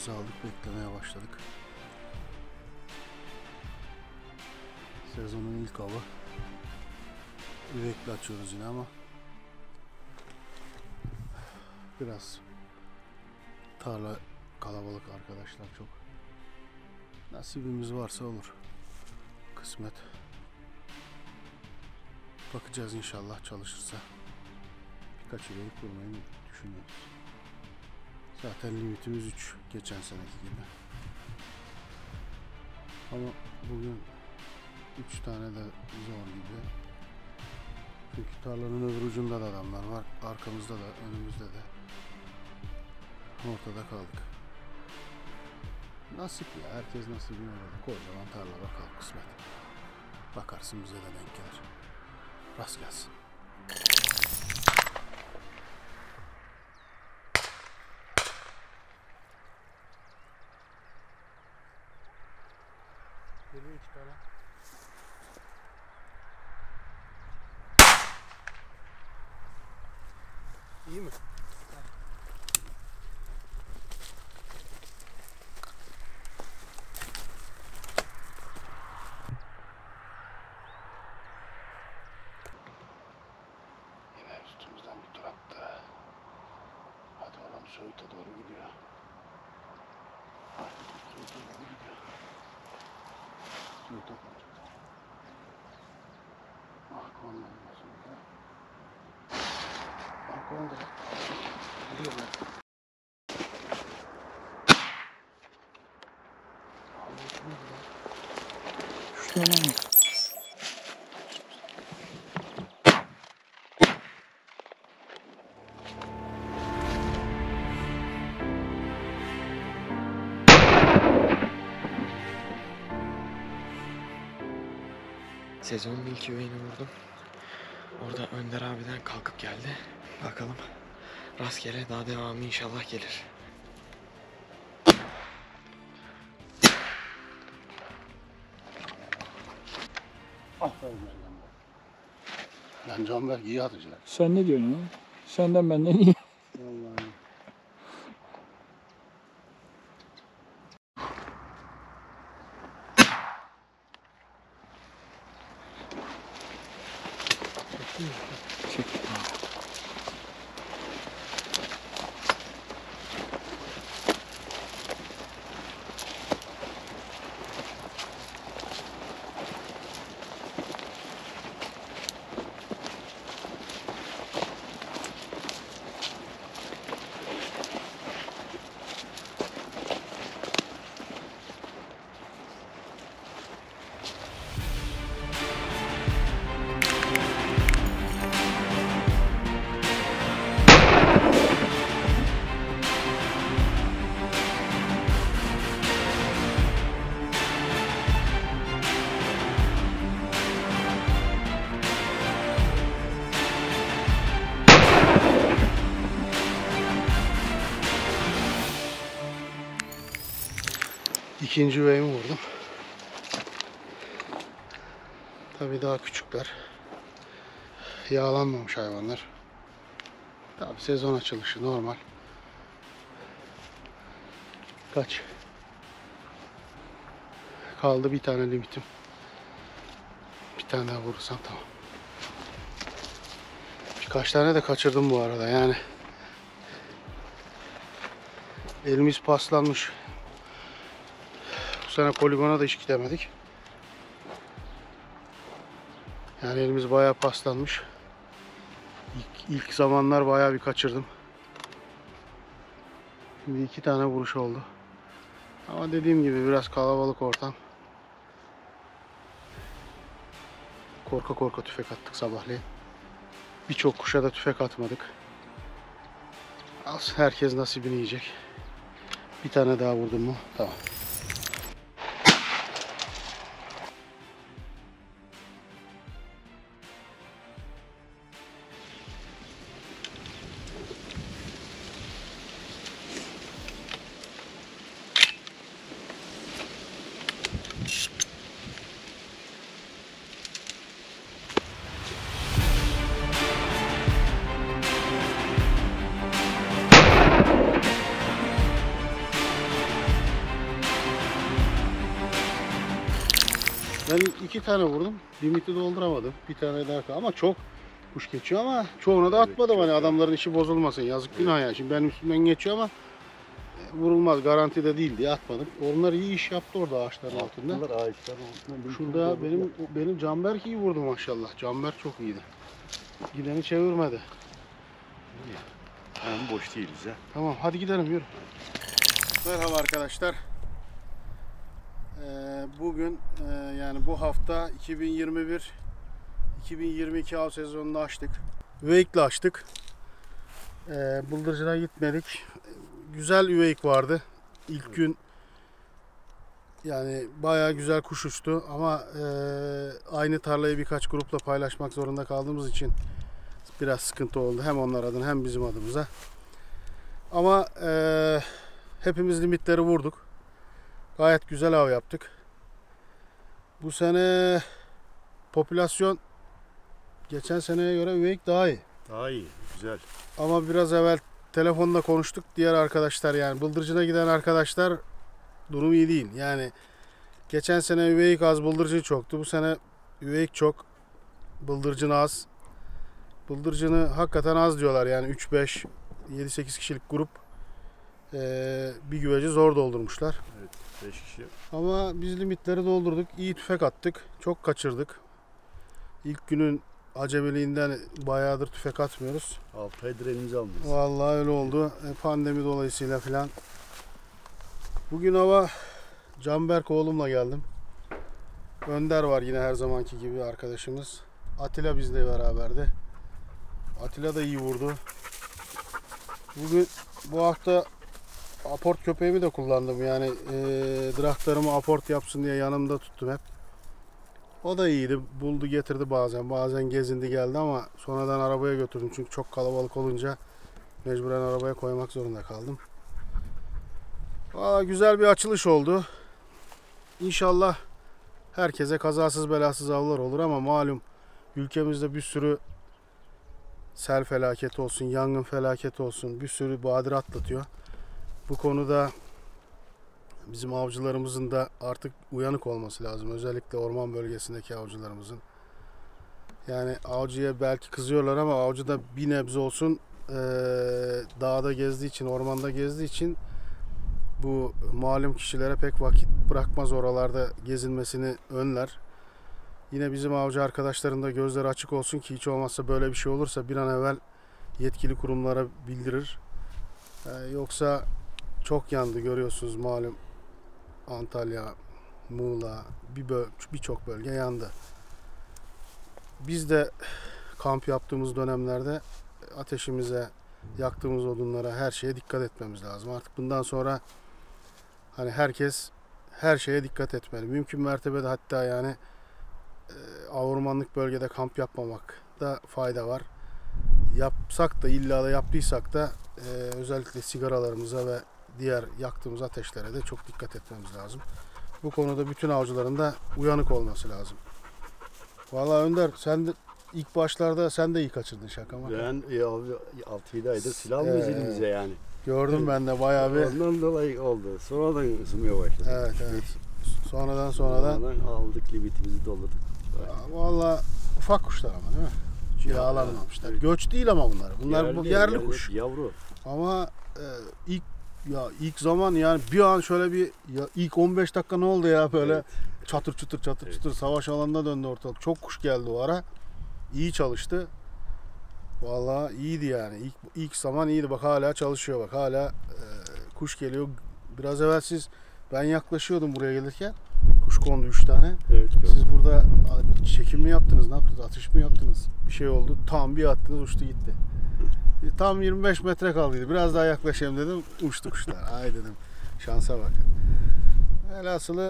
Nefes aldık, beklemeye başladık. Sezonun ilk avı. Üvekle açıyoruz yine ama biraz tarla kalabalık arkadaşlar, çok. Nasibimiz varsa olur. Kısmet. Bakacağız, inşallah çalışırsa birkaç üvek vurmayı düşünüyoruz. Zaten limitimiz 3 geçen seneki gibi. Ama bugün 3 tane de zor gibi. Çünkü tarlanın öbür ucunda da adamlar var. Arkamızda da, önümüzde de. Ortada kaldık. Nasip ya. Herkes nasibine göre. Kocaman tarla, bakalım kısmet. Bakarsın bize de denk gelir. Rast gelsin. Geliyor 2 tane. İyi mi? Yine üstümüzden bir tur attı. Hadi oğlum, Söğüt'e doğru gidiyor. Hadi Söğüt'e doğru gidiyor. Söğüt'e kalacak. Ah, konumda Söğüt'e. Ah, konumda. Gidiyorlar. Şu tane mi? Sezonun ilk üveyini vurdum. Orada Önder abiden kalkıp geldi. Bakalım rastgele, daha devamı inşallah gelir. Aferin lan Canberk, iyi atıcılar. Sen ne diyorsun ya? Senden benden iyi. Vallahi. Çek. İkinci üveyimi vurdum. Tabii daha küçükler. Yağlanmamış hayvanlar. Tabii sezon açılışı normal. Kaç? Kaldı bir tane limitim. Bir tane daha vurursam tamam. Birkaç tane de kaçırdım bu arada yani. Elimiz paslanmış. Bu sene poligona da hiç gidemedik. Yani elimiz bayağı paslanmış. İlk zamanlar bayağı bir kaçırdım. Şimdi 2 tane vuruş oldu. Ama dediğim gibi biraz kalabalık ortam. Korka korka tüfek attık sabahleyin. Birçok kuşa da tüfek atmadık. Az, herkes nasibini yiyecek. Bir tane daha vurdum mu? Tamam. Ben 2 tane vurdum. Limiti dolduramadım. Bir tane daha kaldı. Ama çok kuş geçiyor ama çoğuna da atmadım. Hani adamların işi bozulmasın. Yazık günah yani. Şimdi benim üstümden geçiyor ama vurulmaz. Garanti de değil diye atmadım. Onlar iyi iş yaptı orada ağaçların altında. Şurada benim Canberk iyi vurdu maşallah. Canberk çok iyiydi. Gideni çevirmedi. Hem boş değiliz ya. Tamam hadi gidelim yürü. Merhaba arkadaşlar. Bugün yani bu hafta 2021-2022 av sezonunu açtık. Üveyik'le açtık. Bıldırcına gitmedik. Güzel üveyik vardı. İlk gün yani bayağı güzel kuş uçtu ama aynı tarlayı birkaç grupla paylaşmak zorunda kaldığımız için biraz sıkıntı oldu. Hem onlar adına hem bizim adımıza. Ama hepimiz limitleri vurduk. Gayet güzel av yaptık. Bu sene popülasyon geçen seneye göre üveyik daha iyi. Daha iyi, güzel. Ama biraz evvel telefonla konuştuk. Diğer arkadaşlar yani bıldırcına giden arkadaşlar durum iyi değil. Yani geçen sene üveyik az, bıldırcın çoktu. Bu sene üveyik çok, bıldırcın az. Bıldırcını hakikaten az diyorlar yani 3-5, 7-8 kişilik grup bir güveci zor doldurmuşlar. Evet, 5 kişi. Ama biz limitleri doldurduk. İyi tüfek attık. Çok kaçırdık. İlk günün acemiliğinden bayağıdır tüfek atmıyoruz. 6 aydır elimize almıyoruz. Vallahi öyle oldu. Pandemi dolayısıyla filan. Bugün hava Canberk oğlumla geldim. Önder var yine her zamanki gibi arkadaşımız. Atilla bizle beraberdi. Atilla da iyi vurdu. Bugün bu hafta aport köpeğimi de kullandım. Yani draktarımı aport yapsın diye yanımda tuttum hep. O da iyiydi. Buldu getirdi bazen. Bazen gezindi geldi ama sonradan arabaya götürdüm. Çünkü çok kalabalık olunca mecburen arabaya koymak zorunda kaldım. Güzel bir açılış oldu. İnşallah herkese kazasız belasız avlar olur ama malum ülkemizde bir sürü sel felaketi olsun, yangın felaketi olsun bir sürü badire atlatıyor. Bu konuda bizim avcılarımızın da artık uyanık olması lazım. Özellikle orman bölgesindeki avcılarımızın. Yani avcıya belki kızıyorlar ama avcı da bir nebze olsun dağda gezdiği için, ormanda gezdiği için bu malum kişilere pek vakit bırakmaz oralarda gezinmesini önler. Yine bizim avcı arkadaşların da gözleri açık olsun ki hiç olmazsa böyle bir şey olursa bir an evvel yetkili kurumlara bildirir. Yoksa çok yandı görüyorsunuz malum Antalya, Muğla birçok bölge yandı. Biz de kamp yaptığımız dönemlerde ateşimize, yaktığımız odunlara, her şeye dikkat etmemiz lazım. Artık bundan sonra hani herkes her şeye dikkat etmeli. Mümkün mertebede hatta yani ormanlık bölgede kamp yapmamakta fayda var. Yapsak da illa da yaptıysak da özellikle sigaralarımıza ve diğer yaktığımız ateşlere de çok dikkat etmemiz lazım. Bu konuda bütün avcıların da uyanık olması lazım. Vallahi Önder sen de ilk başlarda sen de iyi kaçırdın şaka mı? Ben 6-7 aydır silah almıyoruz elimize yani. Gördüm ben de bayağı bir. Ondan dolayı oldu. Sonradan ısınmaya başladı. Evet. Sonradan. Aldık limitimizi doldurduk. Vallahi ufak kuşlar ama değil mi? Yağlanmamışlar. Göç değil ama bunlar. Bunlar yerli kuş. Yavru. Ama ilk zaman yani bir an şöyle bir ilk 15 dakika ne oldu ya böyle çatır çutur savaş alanına döndü ortalık. Çok kuş geldi o ara. İyi çalıştı. Vallahi iyiydi yani. İlk zaman iyiydi. Bak hala çalışıyor bak. Hala kuş geliyor. Biraz evvel ben yaklaşıyordum buraya gelirken. Kuş kondu 3 tane. Evet, siz burada çekim mi yaptınız? Ne yaptınız? Atış mı yaptınız? Bir şey oldu. Tam bir attınız uçtu gitti. Tam 25 metre kaldıydı. Biraz daha yaklaşayım dedim. Uçtu kuşlar. Ay dedim. Şansa bak. Velhasılı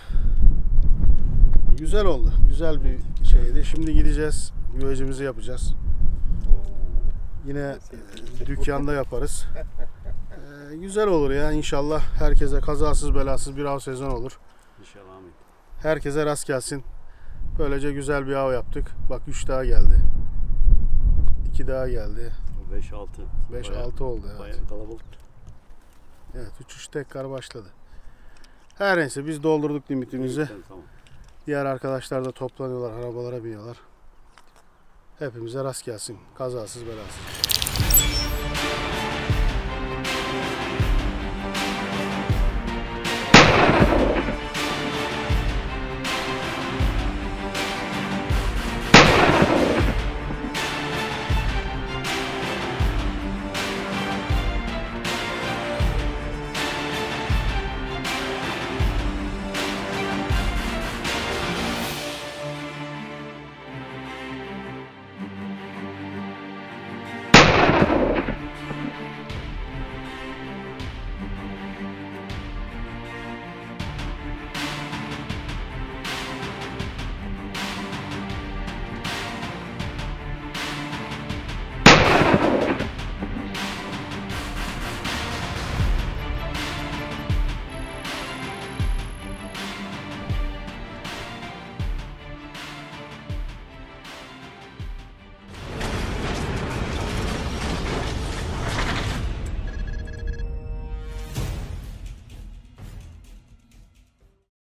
güzel oldu. Güzel bir şeydi. Şimdi gideceğiz. Güvecimizi yapacağız. Yine dükkanda yaparız. Güzel olur ya. İnşallah herkese kazasız belasız bir av sezonu olur. İnşallah amin. Herkese rast gelsin. Böylece güzel bir av yaptık. Bak 3 daha geldi. 2 daha geldi. 5-6. 5-6 oldu. Evet. Bayağı kalabalık. Evet, uçuş tekrar başladı. Her neyse biz doldurduk limitimizi. Tamam. Diğer arkadaşlar da toplanıyorlar, arabalara biniyorlar. Hepimize rast gelsin. Kazasız belasız.